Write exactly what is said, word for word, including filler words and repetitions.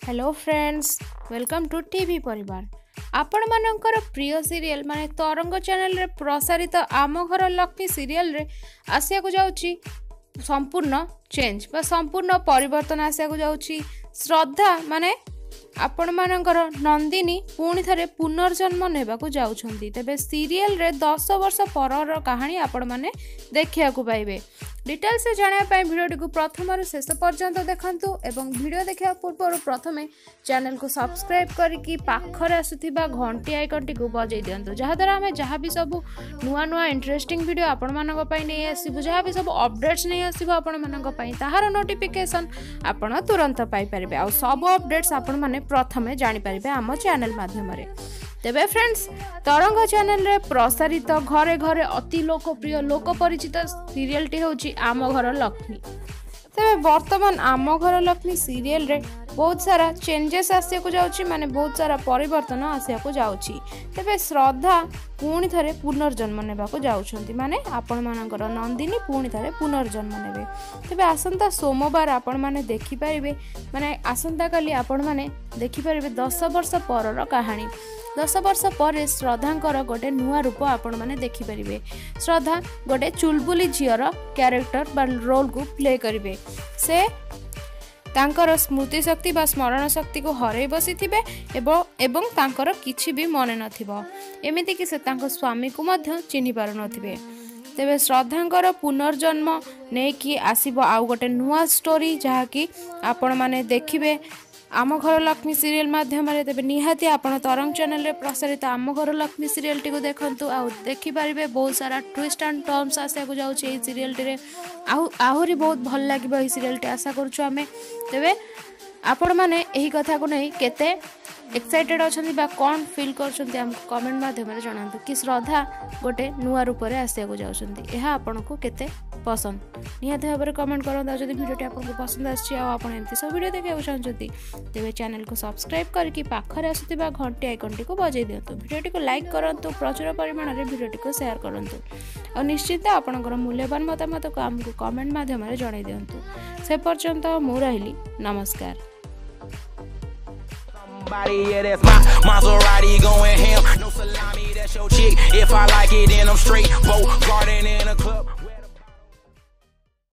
Hello friends, welcome to TV परिवार। आपण मानकर प्रिय सीरियल माने तरंग चैनल रे प्रसारित आम घर लक्ष्मी सीरियल रे आसिया को जाउची संपूर्ण चेंज बा संपूर्ण परिवर्तन आसिया को जाउची। श्रद्धा माने आपण मानकर नंदिनी पुणी थे पुनर्जन्म नेबाकू जाउछंती। तेबे सीरियल रे दस वर्ष परर कहानी आपण माने देखिया को पाइबे। डिटेल्स से जानिया पाई वीडियो को प्रथम रु शेष पर्यंत देखंतु एवं वीडियो देखा पूर्व प्रथमे चैनल को सब्सक्राइब करके पाखरे आसुथिबा घंटी आइकन टी को बजाई दियंतु, जहा द्वारा हमें जहाँ भी सब नुआ नुआ इंटरेस्टिंग वीडियो आपण मानक पई नै आसीबो, जहाँ भी सब अपडेट्स नै आसीबो आपण मानक पई ताहार नोटिफिकेशन आपण तुरंत पाई परिबे। आ सब अपडेट्स आपण माने प्रथमे जानि परिबे आम चैनल माध्यम रे। तेबे फ्रेंड्स, तरंग चैनल रे प्रसारित घरे घरे अति लोकप्रिय लोक परिचित सीरियल टी होची आम घर लक्ष्मी। तेबे वर्तमान आम घर लक्ष्मी सीरियल रे बहुत सारा चेंजेस आसिया को जाउची, माने बहुत सारा परिवर्तन आसिया को जाउची। तेबे श्रद्धा पुणी थे पुनर्जन्म नेबाकू जाउछंती, माने आपण मानकर नंदिनी पुणी थे पुनर्जन्म नेबे। तेबे आसंता सोमवार आपण माने देखि परिबे, माने आसंता काली आपण माने देखि परिबे दस वर्ष परर कहानी। दस वर्ष पर श्रद्धांकर गोटे नुआ रूप आपण माने देखि परिबे। श्रद्धा गोटे चुलबुली झियर कैरेक्टर बा रोल को प्ले करिवे। से तांकर स्मृति शक्ति बा स्मरण शक्ति को हरै बसी थिबे एवं एवं तांकर किछि भी मने नथिबो, एमिति कि से तांको स्वामी को मध्य चिन्हि पार नथिबे। तेबे श्रद्धांकर पुनर्जन्म नै कि आसीबो आउ गोटे नुआ स्टोरी, जहा कि आपण माने देखिबे आम घर लक्ष्मी सीरियल माध्यम रे। तेबे निहाती आपण तरंग चैनल रे प्रसारित आम घर लक्ष्मी सीरियल टी को देखंतु, आ देखि पारिबे बहुत सारा ट्विस्ट एंड टर्न्स आसे को जाउची ए सीरियल टी रे। आउ आहुरी बहुत भल लागिबो ए सीरियल टी, आशा करछु हमें। तेबे आपण माने एही कथा को नै केते एक्साइटेड अछंती बा कोन फील करछंती हम कमेंट माध्यम रे जणांतु कि श्रद्धा गोटे नुआ रूप रे आसे को जाउछंती। एहा आपण को केते पसंद निहाती भाव में कमेंट करंतु। जदि वीडियोटी आपको पसंद आछि आ आपण एमती सब वीडियो देखा चाहते तेज चैनल को सब्सक्राइब करके पाखरे आसुथिबा घंटी आइकन टी को बजाई दियंतु। वीडियोटी को लाइक करंतु, प्रचुर परिमाण रे वीडियोटी को शेयर करंतु और निश्चित आपणकर मूल्यवान मतामत को हमको कमेंट माध्यम रे जणाई दियंतु। से पर्यंत मु रहिली, नमस्कार। Somebody, yeah, that's my Maserati going ham. No salami, that's your chick. If I like it, then I'm straight. Boat garden in a club.